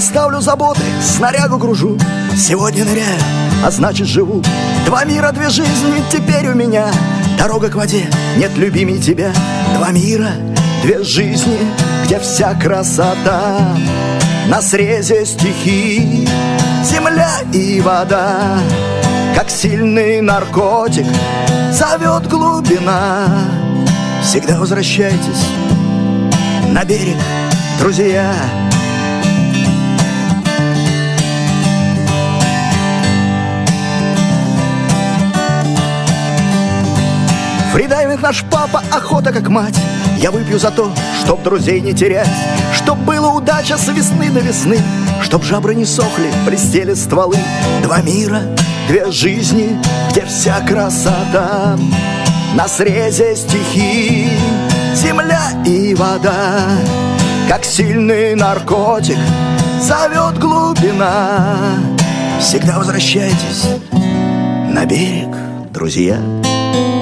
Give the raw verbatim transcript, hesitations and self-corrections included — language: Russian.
Оставлю заботы, снарягу гружу. Сегодня ныряю, а значит живу. Два мира, две жизни теперь у меня. Дорога к воде, нет любимей тебя. Два мира, две жизни, где вся красота на срезе стихий. Земля и вода, как сильный наркотик, зовет глубина. Всегда возвращайтесь на берег, друзья. Фридайвинг наш папа, охота как мать. Я выпью за то, чтоб друзей не терять, чтоб была удача с весны до весны, чтоб жабры не сохли, блестели стволы. Два мира, две жизни, где вся красота на срезе стихий. Земля и вода, как сильный наркотик, зовет глубина. Всегда возвращайтесь на берег, друзья.